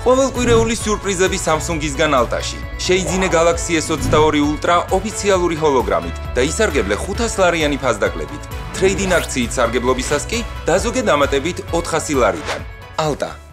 ყოველკვირეული სიურპრიზები Samsung-ისგან Alta-ში. შეიძინე Galaxy S22 Ultra ოფიციალური ჰოლოგრამით და ისარგებლე 500 ლარიანი ფასდაკლებით. Trade-in აქციით სარგებლობისას კი დაზოგე დამატებით 400 ლარიდან. Alta